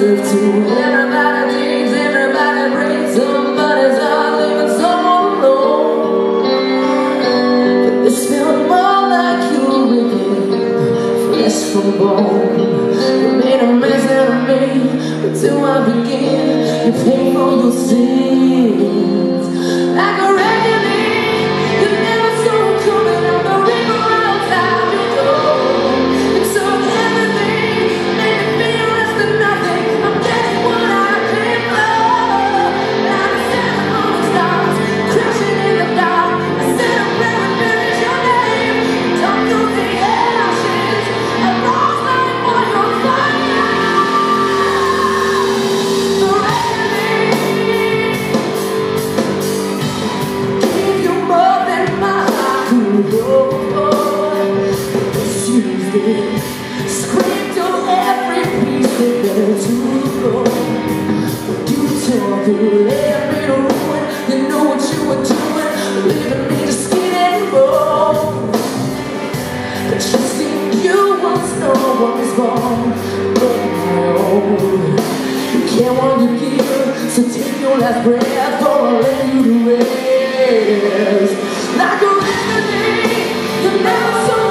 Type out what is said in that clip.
live to. Everybody dreams, everybody breaks. Somebody's out leaving someone alone. But this felt more like you were ripping flesh from bone. You made a mess out of me. But do I begin? You pay for your sins like a reckoning. You never saw coming on the river outside your door. And so everything made me feel less than nothing. I'm getting what I came for. Now the seven morning stars crashing in the dark. I said a prayer and buried your name. Don't you the ashes and rose like oil on fire. The reckoning gave you more than my heart could hold. Misused it, scraped on every piece that fell to the floor. You tore through every ruin. You know what you were doing, leaving me to skin and bone. But trusting you was no one's fault but my own. You can't want to give, so take your last breath before I let you to rest. Like a remedy, you never saw